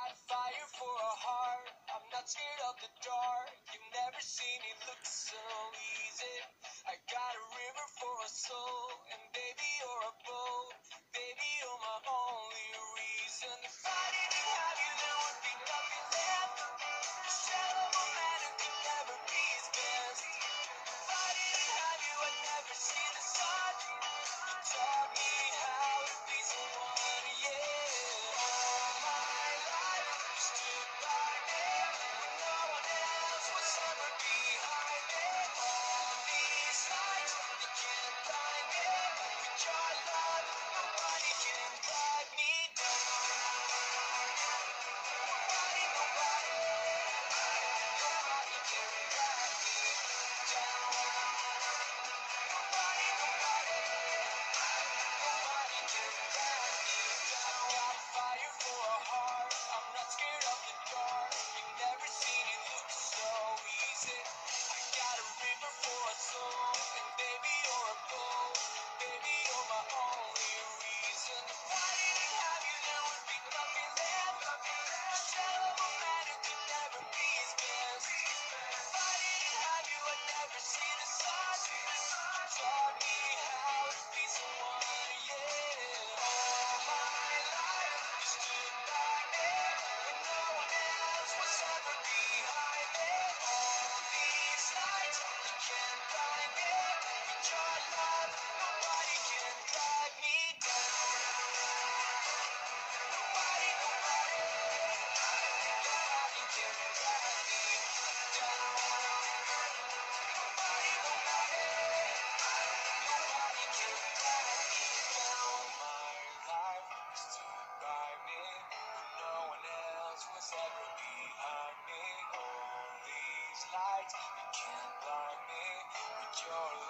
got fire for a heart. I'm not scared of the dark. You've never seen it look so easy. I got a river for a soul, and baby you're a boat. Baby you're my only reason. If I didn't have you, there would be nothing left. The shell of a man who could never be his best. If I didn't have you, I'd never see the sun. You taught me how to be someone, yeah. All my life you stood by me when no one else was ever behind me. All these nights they can't blind me. With your love, nobody can drag me down. Nobody, nobody, nobody can drag me down. Nobody, nobody, nobody can drag me down. Got fire for a heart. I'm not scared of the dark. You've never seen it look so easy. I got a river for a soul, and baby you're a boat. Baby you're my only reason. If I didn't have you, there would be nothing left. The shell of a man who could never be his best. If I didn't have you, I'd never see the sun. You taught me how to be someone, yeah. All my life you stood by me when no one else was ever behind me. All these nights you can't blind me. With your love, nobody can drag me down. Nobody, nobody, nobody can drag me down. Nobody, nobody, nobody can drag me down. My life stood by me when no one else was ever behind me. All these lights, you can't blind me with your